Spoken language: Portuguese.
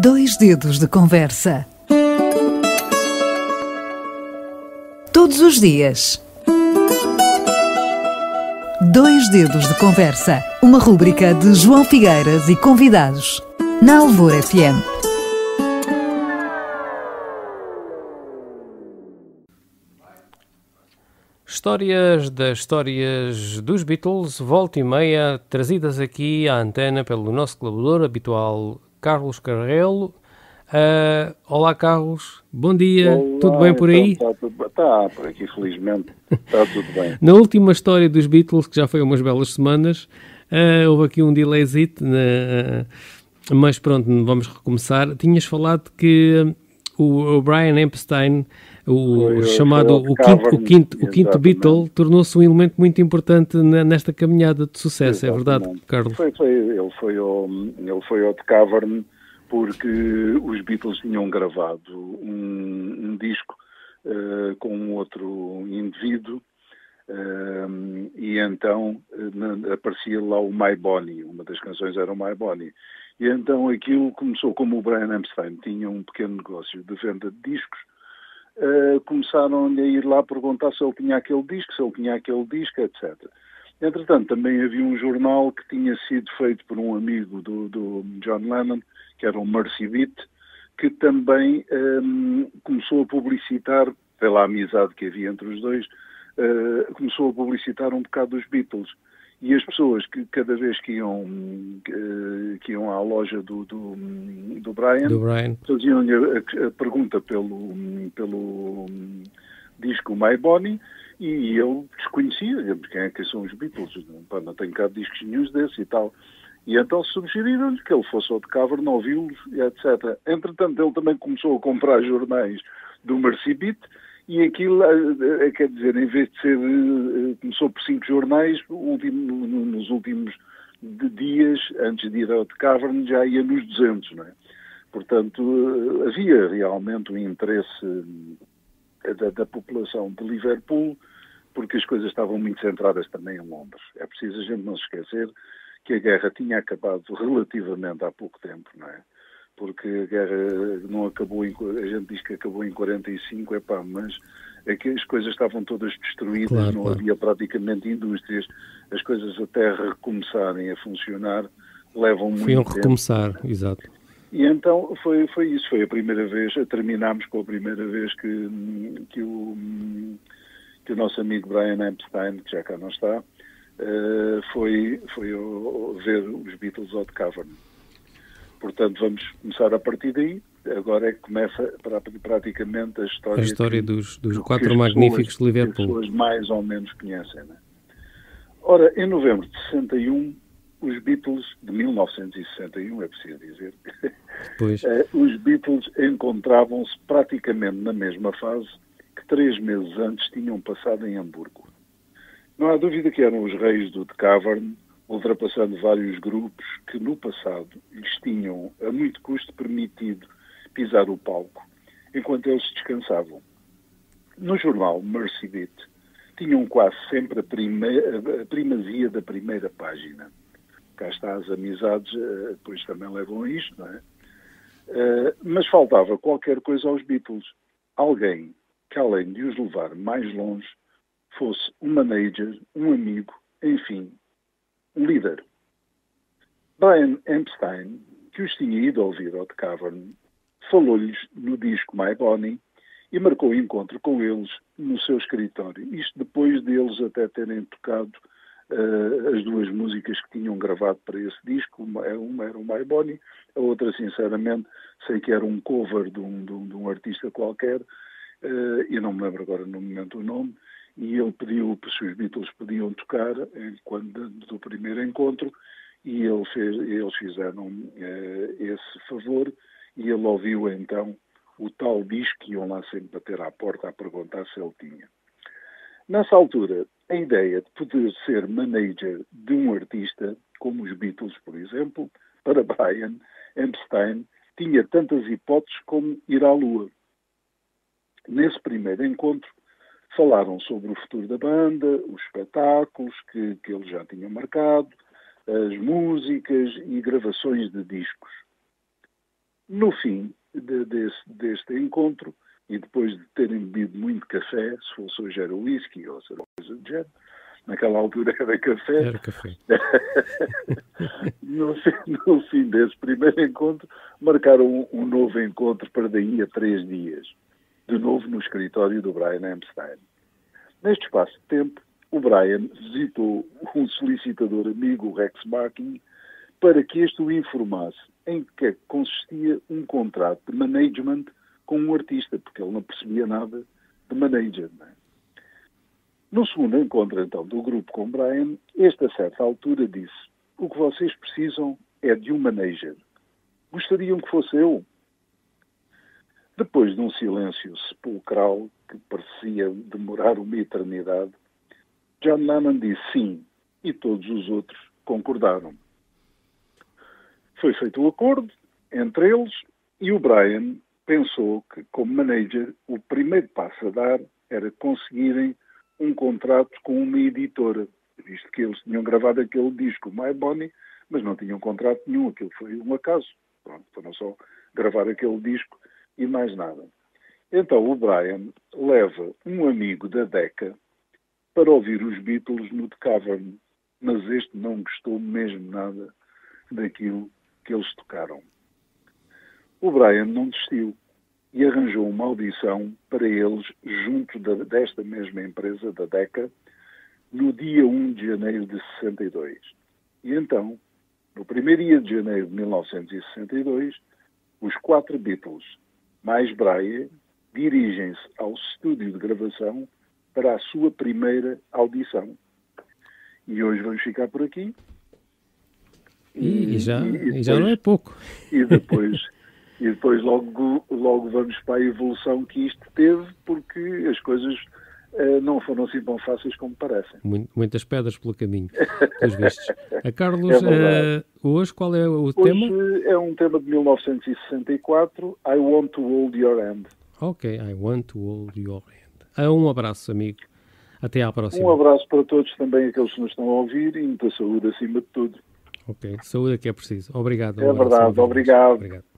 Dois dedos de conversa. Todos os dias. Dois dedos de conversa. Uma rúbrica de João Figueiras e convidados. Na Alvor FM. Histórias das histórias dos Beatles, volta e meia, trazidas aqui à antena pelo nosso colaborador habitual, Carlos Carrelo. Olá, Carlos, bom dia, Olá, tudo bem por aí? Está por aqui, felizmente, está tudo bem. Na última história dos Beatles, que já foi há umas belas semanas, houve aqui um delayzito, mas pronto, vamos recomeçar. Tinhas falado que o Brian Epstein, o quinto Beatle, tornou-se um elemento muito importante nesta caminhada de sucesso. Exatamente. É verdade, Carlos? Ele foi ao The Cavern porque os Beatles tinham gravado um disco com um outro indivíduo e então aparecia lá o My Bonnie, uma das canções era o My Bonnie. E então aquilo começou, como o Brian Epstein tinha um pequeno negócio de venda de discos, começaram a ir lá perguntar se ele tinha aquele disco, etc. Entretanto, também havia um jornal que tinha sido feito por um amigo do John Lennon, que era o Mercy Beat, que também começou a publicitar, pela amizade que havia entre os dois, começou a publicitar um bocado os Beatles. E as pessoas que cada vez que iam à loja do Brian, faziam-lhe a pergunta pelo disco My Bonnie, e ele desconhecia quem são os Beatles, não tenho cá discos nenhum desses e tal. E então sugeriram-lhe que ele fosse ao The Cavern, ouvi-los, etc. Entretanto, ele também começou a comprar jornais do Mercy Beat, e aquilo, quer dizer, em vez de ser, começou por 5 jornais, nos últimos dias, antes de ir ao The Cavern, já ia nos 200, não é? Portanto, havia realmente um interesse da população de Liverpool, porque as coisas estavam muito centradas também em Londres. É preciso a gente não se esquecer que a guerra tinha acabado relativamente há pouco tempo, não é? Porque a guerra não acabou, a gente diz que acabou em 45, mas é que as coisas estavam todas destruídas, não havia praticamente indústrias, as coisas até recomeçarem a funcionar levam muito tempo. Foi recomeçar, exato. E então foi isso, foi a primeira vez, terminámos com a primeira vez que o nosso amigo Brian Epstein, que já cá não está, foi ver os Beatles ao The Cavern. Portanto, vamos começar a partir daí. Agora é que começa praticamente a história dos quatro magníficos de Liverpool. Que as pessoas mais ou menos conhecem, né? Ora, em novembro de 61, os Beatles, de 1961, é preciso dizer, os Beatles encontravam-se praticamente na mesma fase que 3 meses antes tinham passado em Hamburgo. Não há dúvida que eram os reis do The Cavern, ultrapassando vários grupos que no passado lhes tinham a muito custo permitido pisar o palco, enquanto eles descansavam. No jornal Mercy Beat tinham quase sempre a primazia da primeira página. Cá está, as amizades depois também levam a isto, não é? Mas faltava qualquer coisa aos Beatles. Alguém que, além de os levar mais longe, fosse um manager, um amigo, enfim, um líder. Brian Epstein, que os tinha ido ouvir ao The Cavern, falou-lhes no disco My Bonnie e marcou o encontro com eles no seu escritório. Isto depois deles até terem tocado as 2 músicas que tinham gravado para esse disco. Uma era o My Bonnie, a outra, sinceramente, sei que era um cover de um artista qualquer, e não me lembro agora no momento o nome, e ele pediu se os Beatles podiam tocar do primeiro encontro, e eles fizeram esse favor, e ele ouviu então o tal disco que iam lá sempre bater à porta a perguntar se ele tinha. Nessa altura, a ideia de poder ser manager de um artista, como os Beatles, por exemplo, para Brian Epstein, tinha tantas hipóteses como ir à Lua. Nesse primeiro encontro, falaram sobre o futuro da banda, os espetáculos que eles já tinham marcado, as músicas e gravações de discos. No fim deste encontro, e depois de terem bebido muito café, se fosse hoje era whisky ou seja, coisa do género, naquela altura era café. Era café. No fim desse primeiro encontro, marcaram um novo encontro para daí a 3 dias, de novo no escritório do Brian Epstein. Neste espaço de tempo, o Brian visitou um solicitador amigo, o Rex Barking, para que este o informasse em que consistia um contrato de management com um artista, porque ele não percebia nada de manager. Não é? No segundo encontro, então, do grupo com Brian, este, a certa altura, disse: o que vocês precisam é de um manager. Gostariam que fosse eu? Depois de um silêncio sepulcral que parecia demorar uma eternidade, John Lennon disse sim, e todos os outros concordaram. Foi feito o acordo entre eles e o Brian pensou que, como manager, o primeiro passo a dar era conseguirem um contrato com uma editora, visto que eles tinham gravado aquele disco, My Bonnie, mas não tinham contrato nenhum, aquilo foi um acaso. Pronto, foram só gravar aquele disco e mais nada. Então o Brian leva um amigo da Decca para ouvir os Beatles no The Cavern, mas este não gostou mesmo nada daquilo que eles tocaram. O Brian não desistiu e arranjou uma audição para eles junto desta mesma empresa, da Decca, no dia 1 de janeiro de 62. E então, no primeiro dia de janeiro de 1962, os 4 Beatles, mais Brian, dirigem-se ao estúdio de gravação para a sua primeira audição. E hoje vamos ficar por aqui. E já não é pouco. E depois logo vamos para a evolução que isto teve, porque as coisas não foram assim tão fáceis como parecem. Muitas pedras pelo caminho, pelos vistos. Carlos, hoje qual é o tema? Hoje é um tema de 1964, I Want to Hold Your Hand. Ok, I Want to Hold Your Hand. Um abraço, amigo. Até à próxima. Um abraço para todos, também aqueles que nos estão a ouvir, e muita saúde acima de tudo. Ok, saúde é que é preciso. Obrigado. É verdade, obrigado.